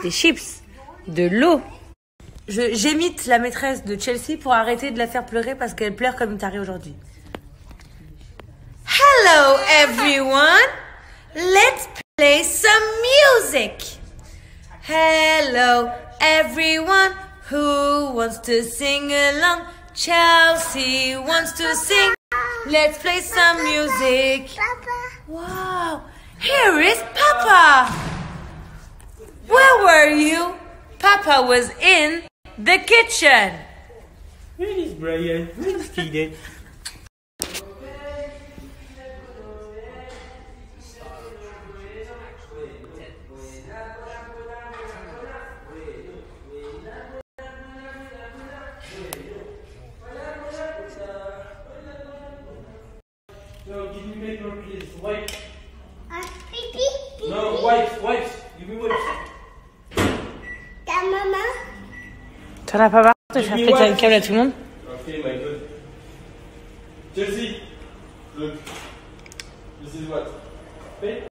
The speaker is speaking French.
des chips, de l'eau. J'imite la maîtresse de Chelsea pour arrêter de la faire pleurer parce qu'elle pleure comme une tarée aujourd'hui. Hello everyone, let's play some music. Hello everyone who wants to sing along. Chelsea wants to sing. Let's play some music. Papa. Wow, here is Papa. Where were you? Papa was in the kitchen. Where is Brian? Where is Kaden? No, give me paper, please. Wipe. Pee. No, wipes. Give me wipes. Ta maman. T'en as pas marre de faire péter un câble à tout le monde? Okay, my good. Chelsea, look. This is what?